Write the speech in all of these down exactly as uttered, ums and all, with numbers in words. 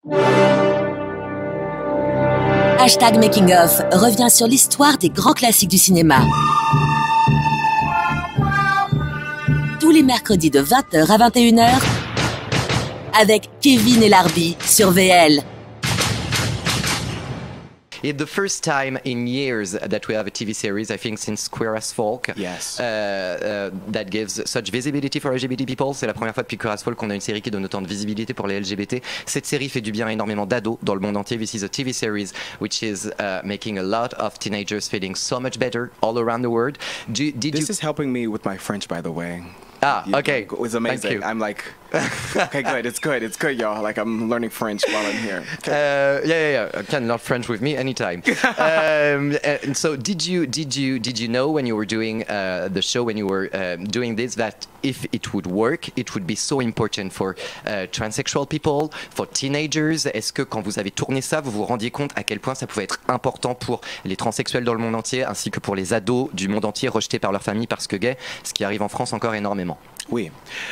Hashtag Making of revient sur l'histoire des grands classiques du cinéma. Tous les mercredis de vingt heures à vingt et une heures avec Kevin et Larbi sur V L. It's the first time in years that we have a T V series, I think, since Queer as Folk. Yes. Uh, uh, that gives such visibility for L G B T people. C'est la première fois depuis Queer as Folk qu'on a une série qui donne autant de visibilité pour les L G B T. Cette série fait du bien à énormément d'ados dans le monde entier. This is a T V series which is uh, making a lot of teenagers feeling so much better all around the world. Do, did this you... is helping me with my French, by the way. Ah, You- okay. It was amazing. I'm like, okay, good. It's good. It's good, y'all. Like, I'm learning French while I'm here. Okay. Uh, yeah, yeah, yeah. You can learn French with me anytime. um, and so, did you, did you, did you know when you were doing uh, the show, when you were um, doing this, that if it would work, it would be so important for uh, transsexual people, for teenagers? Est-ce que quand vous avez tourné ça, vous vous rendiez compte à quel point ça pouvait être important pour les transsexuels dans le monde entier, ainsi que pour les ados du monde entier rejetés par leur famille parce que gays, ce qui arrive en France encore énormément. Oui.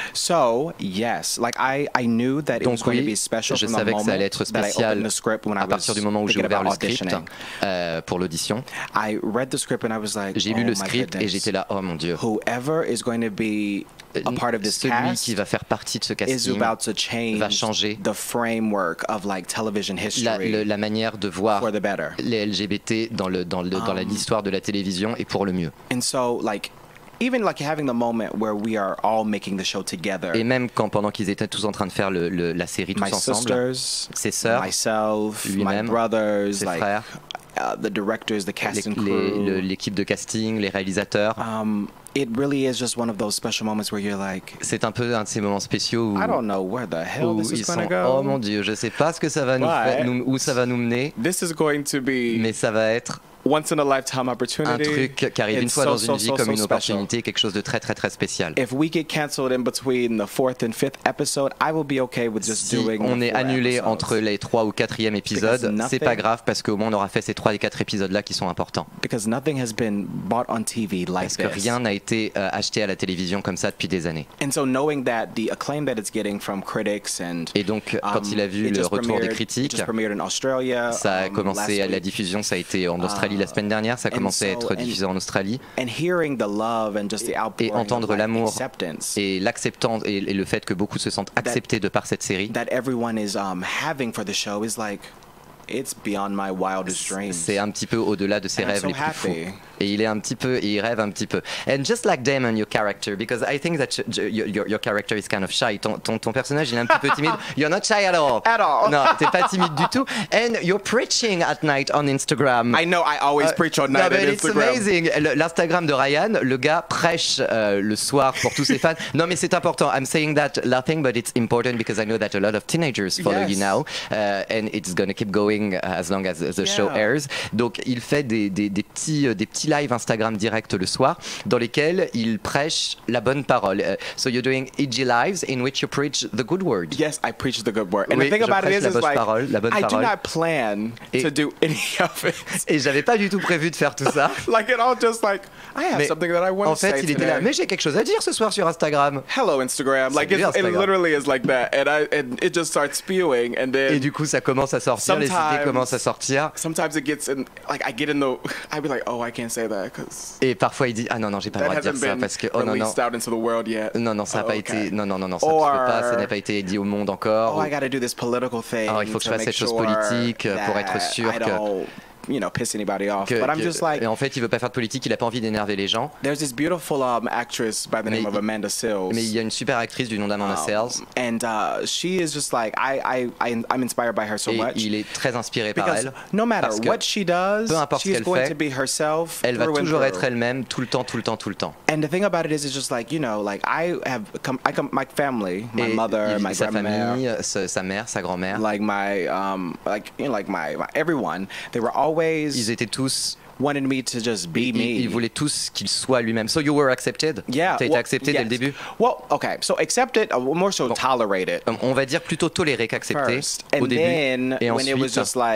So, yes, like I, I knew that it Donc was going to oui, be special je from the savais que ça allait moment être that I spécial opened the script when I à partir was du moment où j'ai thinking ouvert about le script auditioning. euh, pour l'audition. I read the script and I was like, J'ai oh lu le my script et goodness. j'étais là, oh mon Dieu. Whoever is going to be a part of this Celui cast qui va faire partie de ce is casting about to change va changer the framework of like television la, history le- la manière de voir for the better. les L G B T dans le dans le dans la- Um, l'histoire de la télévision et pour le mieux. And so like even like having the moment where we are all making the show together. Et même quand pendant qu'ils étaient tous en train de faire le, le- la série tous My ensemble, sisters, ses sœurs, myself, my lui-même, brothers, ses like frères, uh, the directors, the les- cast and les- crew. le- l'équipe de casting, les réalisateurs. Um, it really is just one of those special moments where you're like, C'est un peu un de ces moments spéciaux où, I don't know where the hell où this is ils gonna sont go. oh mon Dieu, je sais pas ce que ça va nous Ouais. faire, nous- où ça va nous mener, This is going to be mais ça va être once in a lifetime un opportunity. truc qui arrive une It's fois so, dans so, une vie so, comme so une special. opportunité, quelque chose de très très très spécial. If we get canceled in between the fourth and fifth episode, I will be okay with just Si doing on the est four annulé episodes. entre les trois ou quatrième épisodes, Because c'est pas nothing- grave parce qu'au moins on aura fait ces trois et quatre épisodes là qui sont importants. Because nothing has been bought on T V like Parce que this. rien n'a été euh, acheté à la télévision comme ça depuis des années. And so knowing that the acclaim that it's getting from critics and Et donc quand um, il a vu it le just retour des premiered- it critiques, just premiered in Australia, ça a um, commencé, last la week. diffusion ça a été en Australie Uh, la semaine dernière, ça a and commencé à so- être and- diffusé en Australie. And hearing the love and just the outpouring Et entendre of, like, l'amour acceptance et l'acceptance et, et le fait que beaucoup se sentent acceptés de par cette série, that everyone is um, having for the show is like, it's beyond my wildest dreams. c'est un petit peu au-delà de ses And I'm rêves so les plus fous. happy. Et il est un petit peu, et il rêve un petit peu. And just like Damon, your character, because I think that your, your, your character is kind of shy. Ton, ton, ton personnage, il est un petit peu timide. You're not shy at all. At all. Non, t'es pas timide du tout. And you're preaching at night on Instagram. I know I always Euh, preach on no, night but on it's Instagram. amazing. Le- L'Instagram de Ryan, le gars prêche euh, le soir pour tous ses fans. Non, mais c'est important. I'm saying that laughing, but it's important because I know that a lot of teenagers follow Yes. you now, uh, and it's gonna keep going as long as the show Yeah. airs. Donc, il fait des, des, des petits, euh, des petits lives Instagram direct le soir dans lesquels il prêche la bonne parole. Uh, so you're doing E G lives in which you preach the good word. Yes, I preach the good word. And Oui, the thing je about it prêche is, la is bonne like, parole, la bonne I do parole. not plan Et- to do any of it. Et j'avais pas du tout prévu de faire tout ça. Like it all just like, I have Mais something that I want en to say fait, il était là. today. Mais j'ai quelque chose à dire ce soir sur Instagram. Hello Instagram. Like Salut, it's, it Instagram. literally is like that, and I and it just starts spewing, and then Et du coup, ça commence à sortir, les idées Sometimes- commencent à sortir. sometimes it gets in. Like I get in the, I'd be like, oh, I can't say that because Et parfois, il dit ah non non, j'ai pas le that droit de dire hasn't ça been parce que oh non non. released out into the world yet. Non, non, ça n'a Oh, pas okay. été. Non, non, non, non, ça ne Or- peut pas. Ça n'a pas été dit au monde encore. Oh, I got to do this political thing. Oh, il faut que je to fasse make cette chose sure politique, euh, pour être that sûr I que- don't, you know, piss anybody off. Que- But I'm que- just like, et en fait, il veut pas faire de politique. Il a pas envie d'énerver les gens. there's this beautiful um, actress by the Mais name of il- Amanda Sills. Mais il y a une super actrice du nom d'Amanda Um, Sells. and uh, she is just like I, I, I, I'm inspired by her so Et much. il est très inspiré par Because elle. no matter parce que what she does, peu importe ce she's qu'elle going fait, to be herself. Elle va through and toujours through. être elle-même, tout le temps, tout le temps, tout le temps. And the thing about it is, it's just like, you know, like I have come, I come, my family, my Et mother, il- my sa grandmother, famille, sa, sa mère, sa grand-mère, like my, um, like you know, like my, my everyone, they were ils always étaient tous. wanted me to just be Ils, me. ils voulaient tous qu'il soit lui-même. So you were accepted. Yeah. T'as été well, accepté dès le yes. début. Well, okay. So accepted, uh, more so tolerated On va dire plutôt toléré qu'accepté first, au and début. then Et when it was ensuite, just like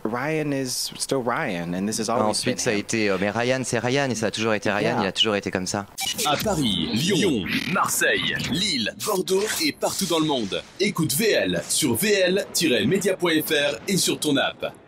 Ryan is still Ryan, and this has always Ensuite, been ça a him. été. euh, mais Ryan, c'est Ryan et ça a toujours été Ryan. Yeah. Il a toujours été comme ça. À Paris, Lyon, Marseille, Lille, Bordeaux et partout dans le monde. Écoute V L sur v l tiret media point f r et sur ton app.